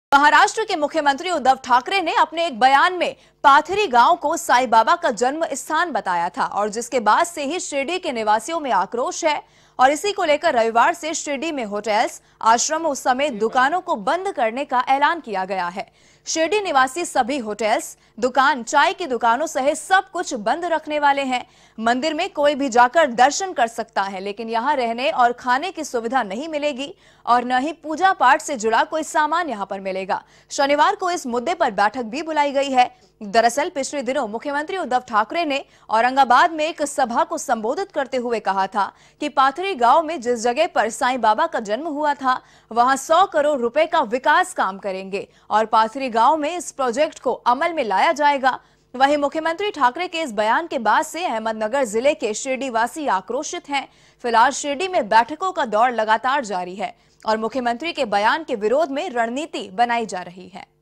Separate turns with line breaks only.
महाराष्ट्र के मुख्यमंत्री उद्धव ठाकरे ने अपने एक बयान में पाथरी गांव को साईं बाबा का जन्म स्थान बताया था और जिसके बाद से ही शिरडी के निवासियों में आक्रोश है और इसी को लेकर रविवार से शिरडी में होटल्स, आश्रमों समेत दुकानों को बंद करने का ऐलान किया गया है। शिरडी निवासी सभी होटल्स, दुकान, चाय की दुकानों सहित सब कुछ बंद रखने वाले हैं। मंदिर में कोई भी जाकर दर्शन कर सकता है, लेकिन यहां रहने और खाने की सुविधा नहीं मिलेगी और न ही पूजा पाठ से जुड़ा कोई सामान यहां पर मिलेगा। शनिवार को इस मुद्दे पर बैठक भी बुलाई गई है। दरअसल पिछले दिनों मुख्यमंत्री उद्धव ठाकरे ने औरंगाबाद में एक सभा को संबोधित करते हुए कहा था कि पाथरी गांव में जिस जगह पर साईं बाबा का जन्म हुआ था वहां 100 करोड़ रुपए का विकास काम करेंगे और पाथरी गांव में इस प्रोजेक्ट को अमल में लाया जाएगा। वहीं मुख्यमंत्री ठाकरे के इस बयान के बाद से अहमदनगर जिले के शिरडी वासी आक्रोशित हैं। फिलहाल शिरडी में बैठकों का दौर लगातार जारी है और मुख्यमंत्री के बयान के विरोध में रणनीति बनाई जा रही है।